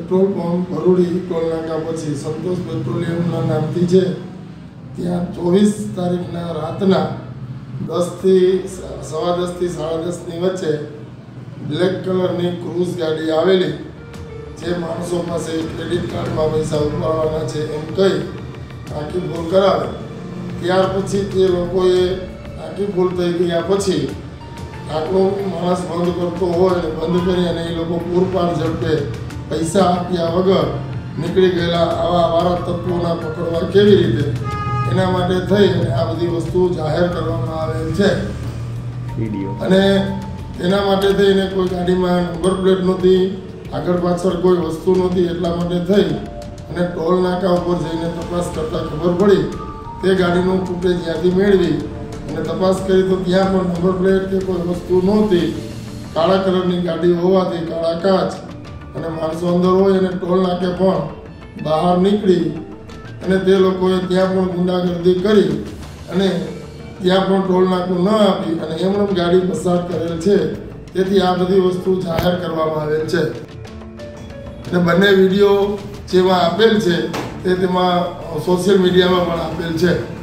Petrol pump Bharudi toll naka પછી સંતોષ પેટ્રોલિયમના નામથી છે ત્યાં 24 તારીખના રાતના 10 થી 10:15 થી 10:30ની વચ્ચે બ્લેક કલરની ક્રૂઝ ગાડી આવેલી જે માણસો પાસે ક્રેડિટ કાર્ડમાં પૈસા ઉપાડવાના છે એમ કહી આખી ભૂલ કરાવે. ત્યાર પછી તે લોકોએ આખી ભૂલ થઈ ગયા પછી આટલો માણસ બંધ કરતો હોય અને બંધ કરી અને એ લોકો પૂરપાટ ઝડપે પૈસા આપ્યા વગર નીકળી ગયેલા આવા વારા તત્વોના પકડવા કેવી રીતે, એના માટે થઈ અને આ બધી વસ્તુ જાહેર કરવામાં આવેલ છે. અને એના માટે થઈને કોઈ ગાડીમાં નંબર પ્લેટ નહોતી, આગળ પાછળ કોઈ વસ્તુ નહોતી, એટલા માટે થઈ અને ટોલ નાકા ઉપર જઈને તપાસ કરતાં ખબર પડી તે ગાડીનું ફૂટેજ જ્યાંથી મેળવી અને તપાસ કરી તો ત્યાં પણ નંબર પ્લેટ કે કોઈ વસ્તુ નહોતી. કાળા કલરની ગાડી હોવાથી કાળા કાચ અને માણસો અંદર હોય અને ટોલ નાકે પણ બહાર નીકળી અને તે લોકોએ ત્યાં પણ ગુંડાગર્દી કરી અને ત્યાં પણ ટોલ નાકું ન આપી અને એમણે ગાડી પસાર કરેલ છે. તેથી આ બધી વસ્તુ જાહેર કરવામાં આવેલ છે અને બંને વિડીયો જેમાં આપેલ છે તે તેમાં સોશિયલ મીડિયામાં પણ આપેલ છે.